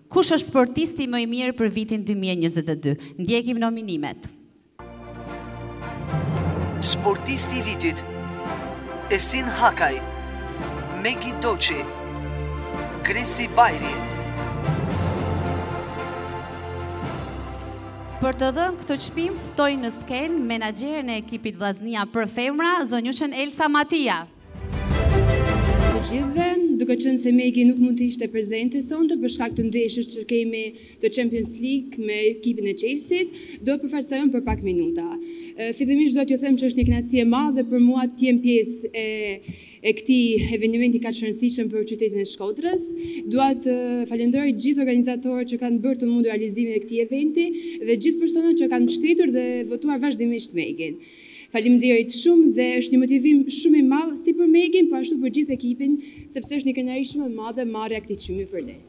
Kush është sportisti më i mirë për vitin 2022? Ndjekim nominimet. Sportisti i vitit: Esin Hakaj, Megi Doçi, Krisi Bajri. Për të dhënë këtë çmim ftoj në skenë menaxherin e ekipit Vllaznia për femra, zonjushën Elsa Matia. Të gjithëve, duke qenë se Megi nuk mund të ishte prezente sonte për shkak të ndeshjes që kemi të Champions League me ekipin e Chelsea-t, do të përfaqësohem për pak minuta. Fillimisht do t'ju them që është një kënaqësi e madhe për mua të jem pjesë e këtij eventi kaq rëndësishëm për qytetin e Shkodrës. Dua të falenderoj gjithë organizatorët që kanë bërë të mundur realizimin e këtij eventi dhe gjithë personat që kanë mbështetur dhe votuar vazhdimisht Megin. Faleminderit shumë dhe është një motivim shumë i madh si për Megin, po ashtu për gjithë ekipin, sepse është një kënaqësi shumë e madhe marrja këtij çmimi për ne.